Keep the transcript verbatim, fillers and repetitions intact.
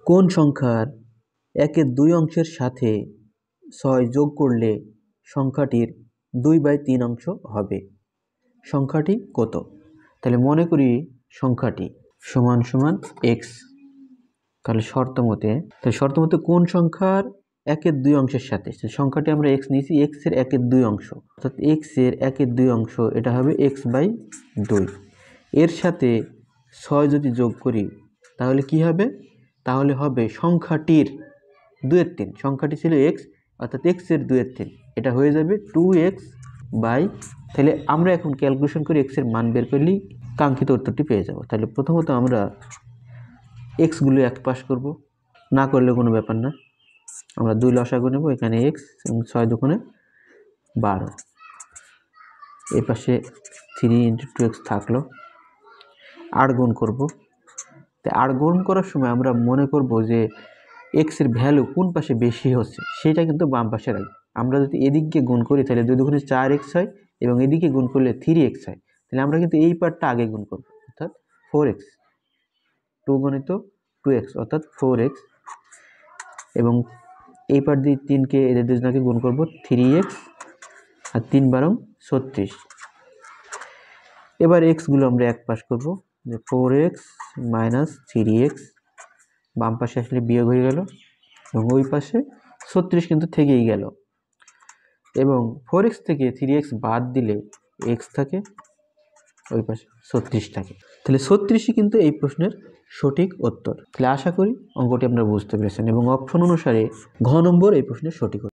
কোন সংখ্যার একের দুই অংশের সাথে ছয় যোগ করলে সংখ্যাটির দুই বাই তিন অংশ হবে? সংখ্যাটি কত? তাহলে মনে করি সংখ্যাটি সমান সমান এক্স। তাহলে শর্ত মতে তাহলে শর্ত মতে কোন সংখ্যার একের দুই অংশের সাথে, সংখ্যাটি আমরা এক্স নিয়েছি, এক্স এর একের দুই অংশ, অর্থাৎ এক্স এর একের দুই অংশ, এটা হবে এক্স বাই দুই। এর সাথে ছয় যদি যোগ করি তাহলে কি হবে? তাহলে হবে সংখ্যাটির দুইয়ের তিন। সংখ্যাটি ছিল এক্স, অর্থাৎ এক্স এর দুইয়ের তিন, এটা হয়ে যাবে টু এক্স বাই। তাহলে আমরা এখন ক্যালকুলেশন করে এক্স এর মান বের করলেই কাঙ্ক্ষিত উত্তরটি পেয়ে যাব। তাহলে প্রথমত আমরা এক্সগুলো এক পাশ করব, না করলে কোনো ব্যাপার না, আমরা দুই লসাগু নেব, এখানে এক্স এবং ছয় দুগুণে বারো, এই পাশে থ্রি ইন্টু টু এক্স থাকলো। আট গুণ করবো, তো আট গুণ করার সময় আমরা মনে করব যে এক্স এর ভ্যালু কোন পাশে বেশি হচ্ছে সেটা কিন্তু বাম পাশে রাখবো। আমরা যদি এদিকে গুণ করি তাহলে দুই দুগুণে চার এক্স হয় এবং এদিকে গুণ করলে থ্রি এক্স হয়, তাহলে আমরা কিন্তু এই পার্টটা আগে গুণ করবো, অর্থাৎ ফোর এক্স, টু গণিত টু এক্স অর্থাৎ ফোর এক্স, এবং এই পার্ট দিয়ে তিনকে এদের দুজনকে গুণ করবো, থ্রি এক্স আর তিন বারং ছত্রিশ। এবার এক্সগুলো আমরা এক পাশ করবো, যে four x minus three x, বাম পাশে আসলে বিয়োগ হয়ে গেল এবং ওই পাশে ছত্রিশ কিন্তু থেকেই গেল, এবং ফোর এক্স থেকে থ্রি এক্স বাদ দিলে এক্স থাকে, ওই পাশে ছত্রিশ থাকে। তাহলে ছত্রিশই কিন্তু এই প্রশ্নের সঠিক উত্তর। তাহলে আশা করি অঙ্কটি আপনারা বুঝতে পেরেছেন এবং অপশন অনুসারে ঘ নম্বর এই প্রশ্নের সঠিক উত্তর।